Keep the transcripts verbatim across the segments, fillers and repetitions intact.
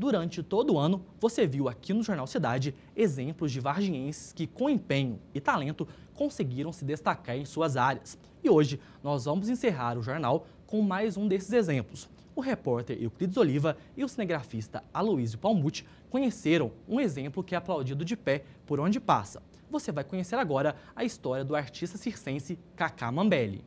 Durante todo o ano, você viu aqui no Jornal Cidade exemplos de varginhenses que, com empenho e talento, conseguiram se destacar em suas áreas. E hoje, nós vamos encerrar o jornal com mais um desses exemplos. O repórter Euclides Oliva e o cinegrafista Aloysio Palmucci conheceram um exemplo que é aplaudido de pé por onde passa. Você vai conhecer agora a história do artista circense Cacá Mambelli.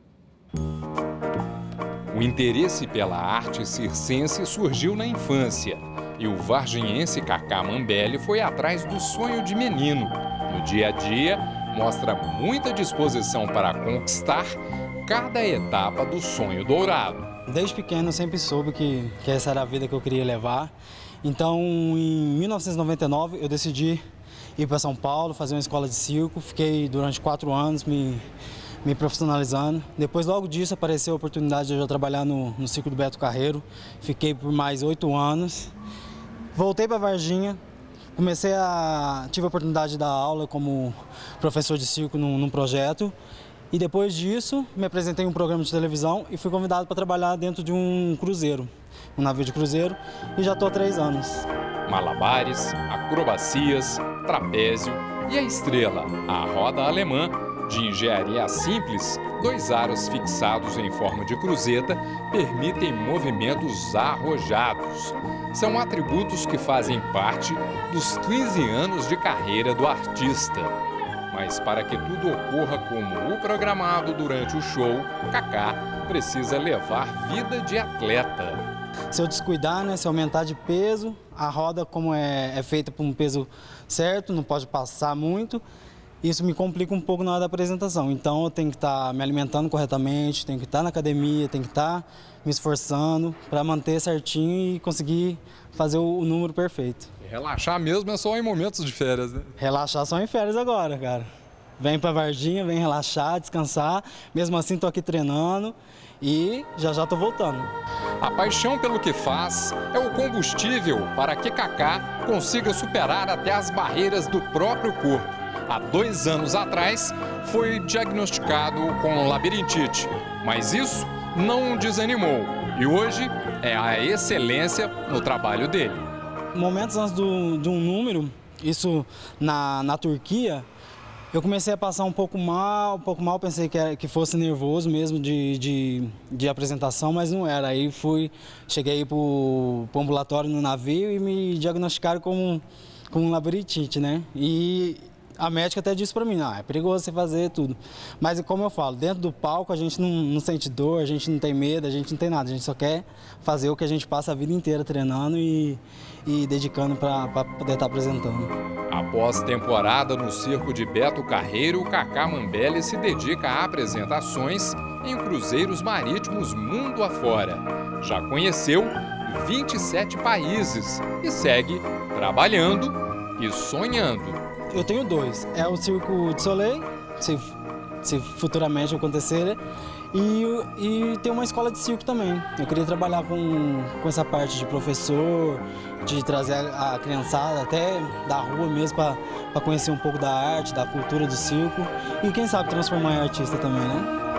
O interesse pela arte circense surgiu na infância e o varginhense Cacá Mambelli foi atrás do sonho de menino. No dia a dia, mostra muita disposição para conquistar cada etapa do sonho dourado. Desde pequeno eu sempre soube que, que essa era a vida que eu queria levar. Então, em mil novecentos e noventa e nove, eu decidi ir para São Paulo, fazer uma escola de circo. Fiquei durante quatro anos me, me profissionalizando. Depois, logo disso, apareceu a oportunidade de eu já trabalhar no, no circo do Beto Carreiro. Fiquei por mais oito anos. Voltei para Varginha, comecei a... tive a oportunidade de dar aula como professor de circo num, num projeto. E depois disso, me apresentei em um programa de televisão e fui convidado para trabalhar dentro de um cruzeiro, um navio de cruzeiro, e já estou há três anos. Malabares, acrobacias, trapézio e a estrela, a roda alemã, de engenharia simples, dois aros fixados em forma de cruzeta permitem movimentos arrojados. São atributos que fazem parte dos quinze anos de carreira do artista. Mas para que tudo ocorra como o programado durante o show, Cacá precisa levar vida de atleta. Se eu descuidar, né, se eu aumentar de peso, a roda, como é, é feita por um peso certo, não pode passar muito, isso me complica um pouco na hora da apresentação. Então eu tenho que estar me alimentando corretamente, tenho que estar na academia, tenho que estar me esforçando para manter certinho e conseguir fazer o, o número perfeito. Relaxar mesmo é só em momentos de férias, né? Relaxar só em férias agora, cara. Vem pra Varginha, vem relaxar, descansar. Mesmo assim, tô aqui treinando e já já tô voltando. A paixão pelo que faz é o combustível para que Cacá consiga superar até as barreiras do próprio corpo. Há dois anos atrás, foi diagnosticado com labirintite, mas isso não o desanimou. E hoje é a excelência no trabalho dele. Momentos antes do, de um número, isso na, na Turquia, eu comecei a passar um pouco mal, um pouco mal, pensei que, era, que fosse nervoso mesmo de, de, de apresentação, mas não era. Aí fui, cheguei para o ambulatório no navio e me diagnosticaram com, com um labirintite, né? E a médica até disse para mim, ah, é perigoso você fazer tudo. Mas como eu falo, dentro do palco a gente não, não sente dor, a gente não tem medo, a gente não tem nada. A gente só quer fazer o que a gente passa a vida inteira treinando e, e dedicando para poder estar apresentando. Após temporada no circo de Beto Carreiro, Cacá Mambelli se dedica a apresentações em cruzeiros marítimos mundo afora. Já conheceu vinte e sete países e segue trabalhando e sonhando. Eu tenho dois, é o Circo de Soleil, se, se futuramente acontecer, e, e tem uma escola de circo também. Eu queria trabalhar com, com essa parte de professor, de trazer a, a criançada até da rua mesmo para conhecer um pouco da arte, da cultura do circo e quem sabe transformar em artista também, né?